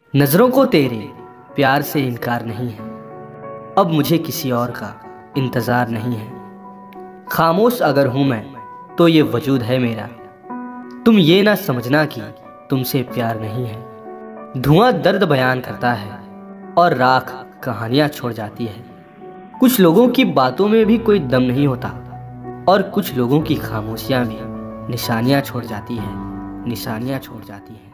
नजरों को तेरे प्यार से इनकार नहीं है, अब मुझे किसी और का इंतज़ार नहीं है। खामोश अगर हूँ मैं तो ये वजूद है मेरा, तुम ये ना समझना कि तुमसे प्यार नहीं है। धुआं दर्द बयान करता है और राख कहानियाँ छोड़ जाती है। कुछ लोगों की बातों में भी कोई दम नहीं होता और कुछ लोगों की खामोशियाँ भी निशानियाँ छोड़ जाती है।